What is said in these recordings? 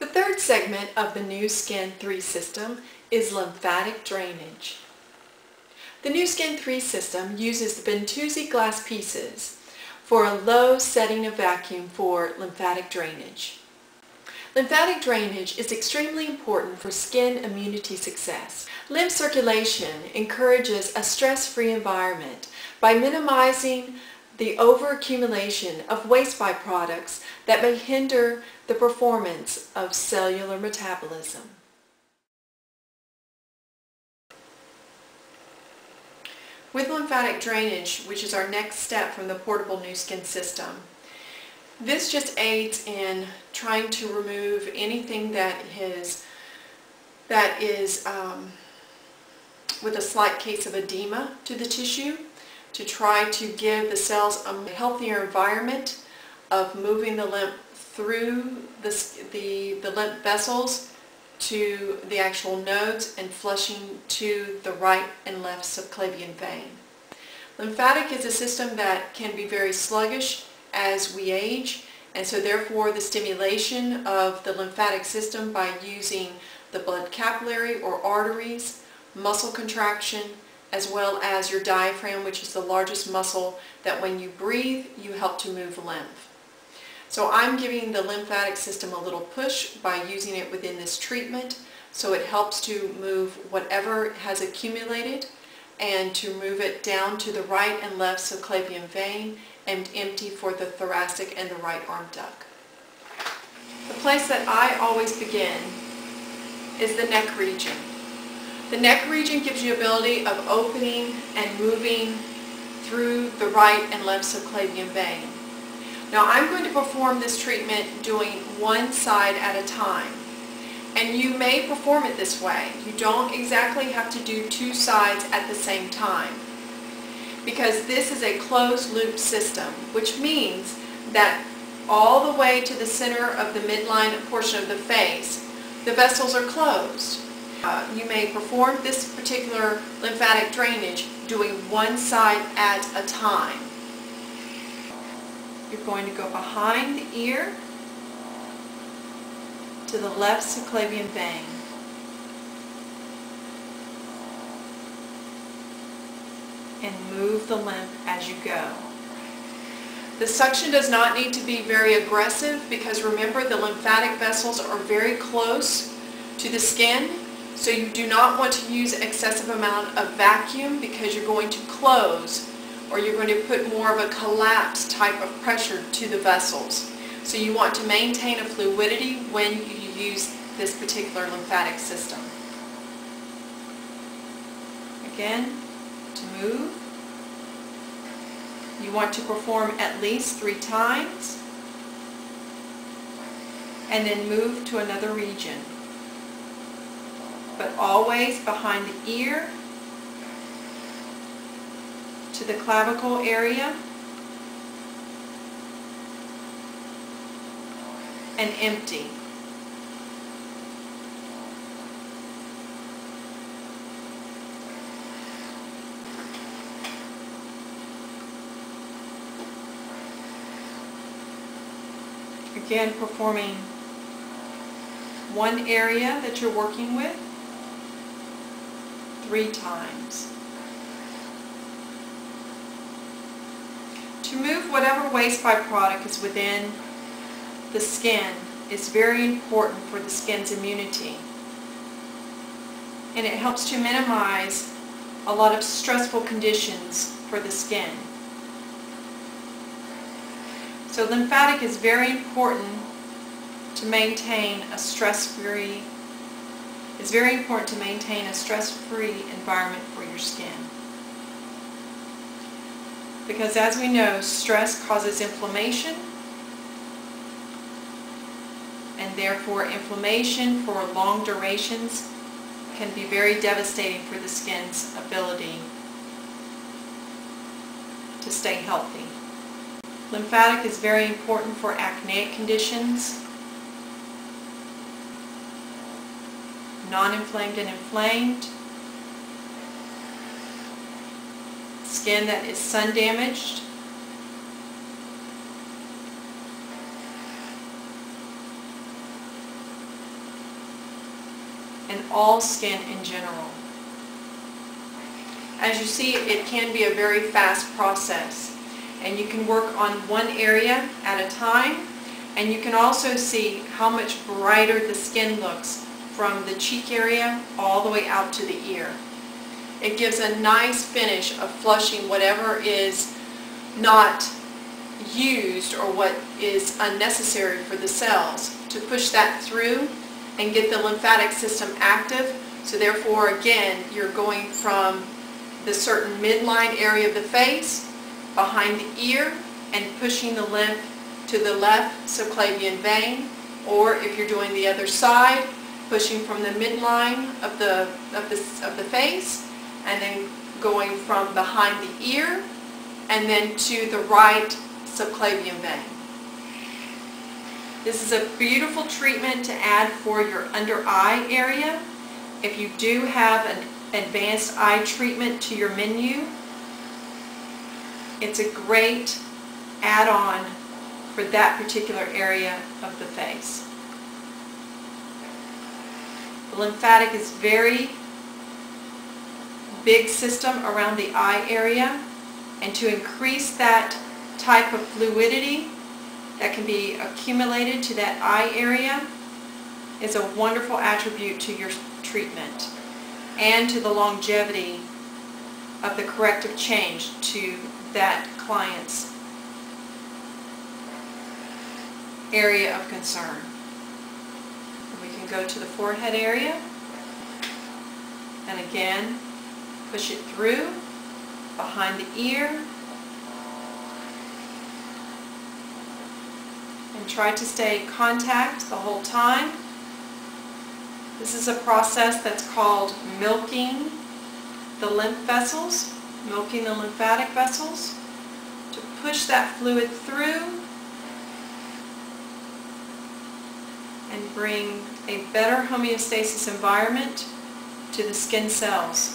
The third segment of the Nu Skin 3 system is lymphatic drainage. The Nu Skin 3 system uses the Bentusi glass pieces for a low setting of vacuum for lymphatic drainage. Lymphatic drainage is extremely important for skin immunity success. Lymph circulation encourages a stress-free environment by minimizing the overaccumulation of waste byproducts that may hinder the performance of cellular metabolism. With lymphatic drainage, which is our next step from the portable Nu Skin system, this just aids in trying to remove anything that is with a slight case of edema to the tissue, to try to give the cells a healthier environment of moving the lymph through the lymph vessels to the actual nodes and flushing to the right and left subclavian vein. Lymphatic is a system that can be very sluggish as we age, and so therefore the stimulation of the lymphatic system by using the blood capillary or arteries, muscle contraction, as well as your diaphragm, which is the largest muscle that when you breathe you help to move lymph. So I'm giving the lymphatic system a little push by using it within this treatment, so it helps to move whatever has accumulated and to move it down to the right and left subclavian vein and empty for the thoracic and the right arm duct. The place that I always begin is the neck region. The neck region gives you ability of opening and moving through the right and left subclavian vein. Now I'm going to perform this treatment doing one side at a time. And you may perform it this way. You don't exactly have to do two sides at the same time, because this is a closed loop system, which means that all the way to the center of the midline portion of the face, the vessels are closed. You may perform this particular lymphatic drainage doing one side at a time. You're going to go behind the ear to the left subclavian vein. And move the lymph as you go. The suction does not need to be very aggressive, because remember, the lymphatic vessels are very close to the skin, so you do not want to use excessive amount of vacuum, because you're going to close, or you're going to put more of a collapse type of pressure to the vessels. So you want to maintain a fluidity when you use this particular lymphatic system. Again, to move, you want to perform at least 3 times, and then move to another region, but always behind the ear to the clavicle area and empty. Again, performing one area that you're working with 3 times. To move whatever waste byproduct is within the skin is very important for the skin's immunity. And it helps to minimize a lot of stressful conditions for the skin. So lymphatic is very important to maintain a stress-free environment for your skin. Because as we know, stress causes inflammation, and therefore inflammation for long durations can be very devastating for the skin's ability to stay healthy. Lymphatic is very important for acneic conditions, non-inflamed and inflamed, skin that is sun damaged, and all skin in general. As you see, it can be a very fast process, and you can work on one area at a time, and you can also see how much brighter the skin looks from the cheek area all the way out to the ear. It gives a nice finish of flushing whatever is not used or what is unnecessary for the cells, to push that through and get the lymphatic system active. So therefore, again, you're going from the certain midline area of the face, behind the ear, and pushing the lymph to the left subclavian vein, or if you're doing the other side, pushing from the midline of the face, and then going from behind the ear and then to the right subclavian vein. This is a beautiful treatment to add for your under eye area. If you do have an advanced eye treatment to your menu, it's a great add-on for that particular area of the face. The lymphatic is very big system around the eye area, and to increase that type of fluidity that can be accumulated to that eye area is a wonderful attribute to your treatment and to the longevity of the corrective change to that client's area of concern. We can go to the forehead area, and again push it through behind the ear, and try to stay in contact the whole time. This is a process that's called milking the lymph vessels, milking the lymphatic vessels, to push that fluid through and bring a better homeostasis environment to the skin cells,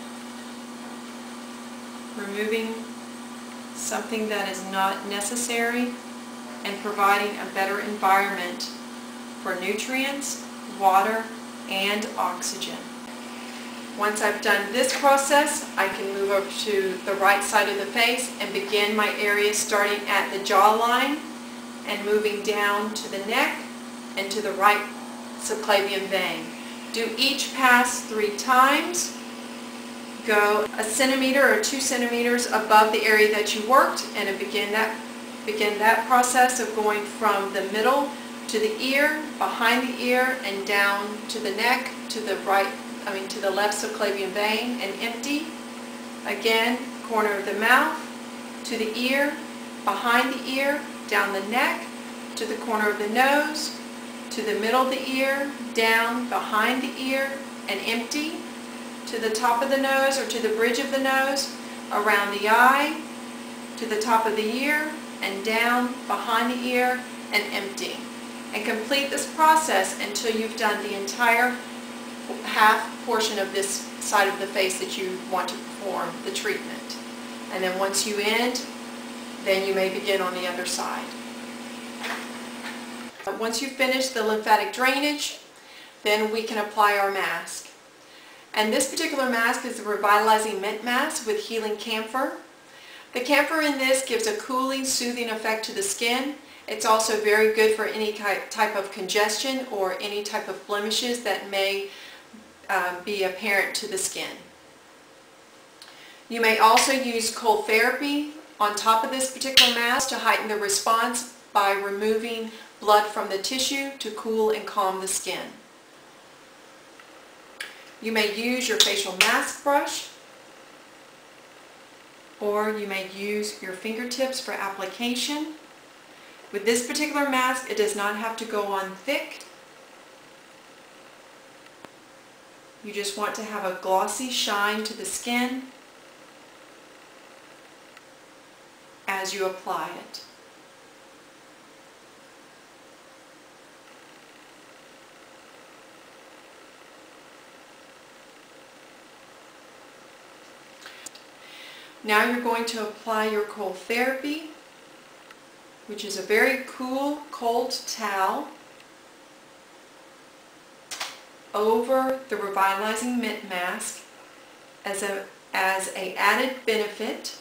removing something that is not necessary and providing a better environment for nutrients, water, and oxygen. Once I've done this process, I can move over to the right side of the face and begin my area starting at the jawline and moving down to the neck and to the right subclavian vein. Do each pass 3 times. Go 1 centimeter or 2 centimeters above the area that you worked, and begin that process of going from the middle to the ear, behind the ear, and down to the neck, to the left subclavian vein, and empty. Again, corner of the mouth, to the ear, behind the ear, down the neck, to the corner of the nose, to the middle of the ear, down behind the ear, and empty, to the top of the nose or to the bridge of the nose, around the eye, to the top of the ear, and down behind the ear, and empty. And complete this process until you've done the entire half portion of this side of the face that you want to perform the treatment. And then once you end, then you may begin on the other side. Once you've finished the lymphatic drainage, then we can apply our mask. And this particular mask is a revitalizing mint mask with healing camphor. The camphor in this gives a cooling, soothing effect to the skin. It's also very good for any type of congestion or any type of blemishes that may be apparent to the skin. You may also use cold therapy on top of this particular mask to heighten the response by removing blood from the tissue to cool and calm the skin. You may use your facial mask brush, or you may use your fingertips for application. With this particular mask, it does not have to go on thick. You just want to have a glossy shine to the skin as you apply it. Now you're going to apply your cold therapy, which is a very cool, cold towel. over the revitalizing mint mask as a added benefit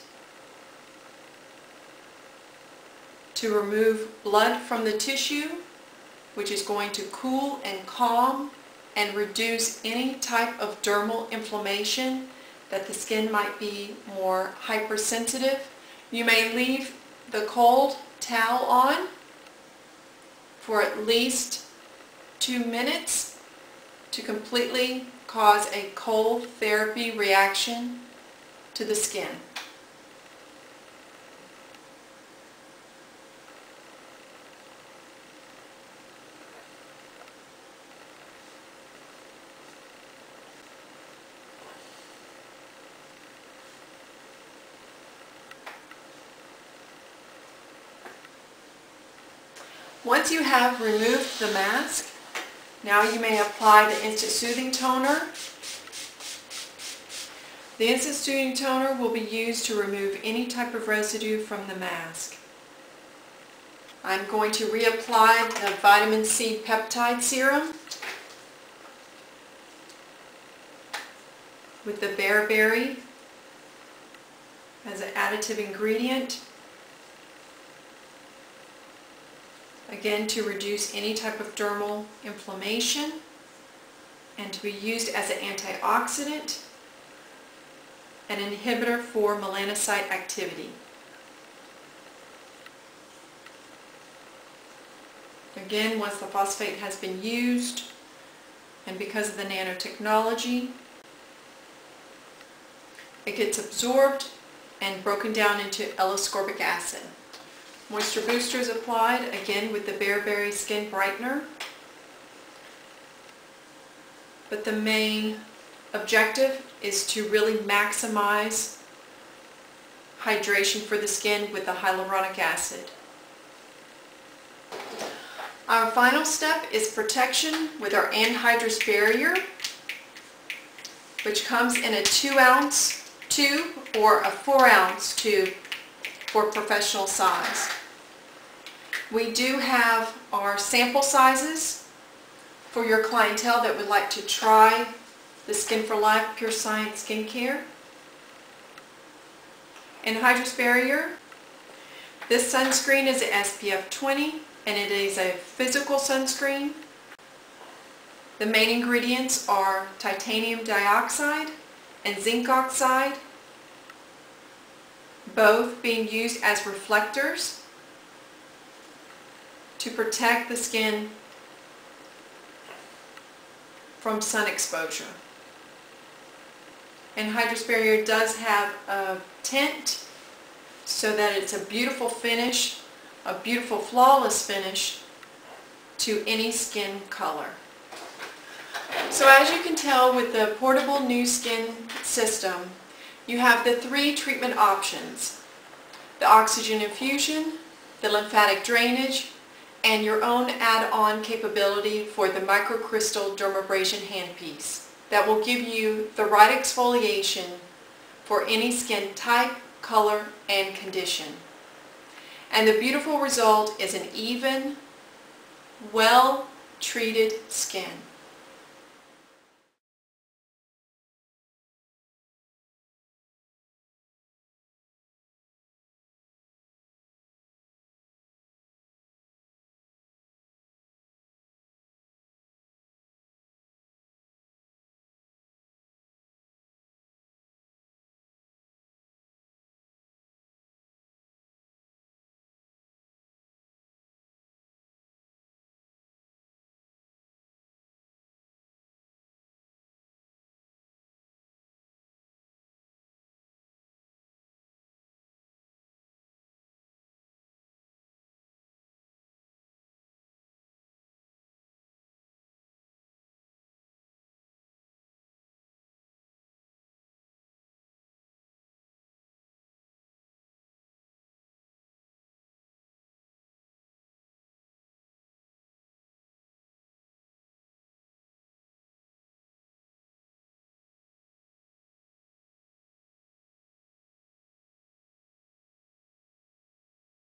to remove blood from the tissue, which is going to cool and calm and reduce any type of dermal inflammation that the skin might be more hypersensitive. You may leave the cold towel on for at least 2 minutes to completely cause a cold therapy reaction to the skin. Once you have removed the mask, now you may apply the Instant Soothing Toner. The Instant Soothing Toner will be used to remove any type of residue from the mask. I'm going to reapply the Vitamin C Peptide Serum with the bearberry as an additive ingredient. Again, to reduce any type of dermal inflammation and to be used as an antioxidant and inhibitor for melanocyte activity. Again, once the phosphate has been used, and because of the nanotechnology, it gets absorbed and broken down into L-ascorbic acid. Moisture booster is applied, again with the bearberry skin brightener. But the main objective is to really maximize hydration for the skin with the hyaluronic acid. Our final step is protection with our anhydrous barrier, which comes in a 2-ounce tube or a 4-ounce tube for professional size. We do have our sample sizes for your clientele that would like to try the Skin for Life Pure Science Skincare. Anhydrous barrier. This sunscreen is an SPF 20 and it is a physical sunscreen. The main ingredients are titanium dioxide and zinc oxide, both being used as reflectors to protect the skin from sun exposure. Anhydrous barrier does have a tint so that it's a beautiful finish, a beautiful flawless finish to any skin color. So as you can tell with the portable Nu Skin system, you have the 3 treatment options: the oxygen infusion, the lymphatic drainage, and your own add-on capability for the microcrystal dermabrasion handpiece that will give you the right exfoliation for any skin type, color, and condition. And the beautiful result is an even, well-treated skin.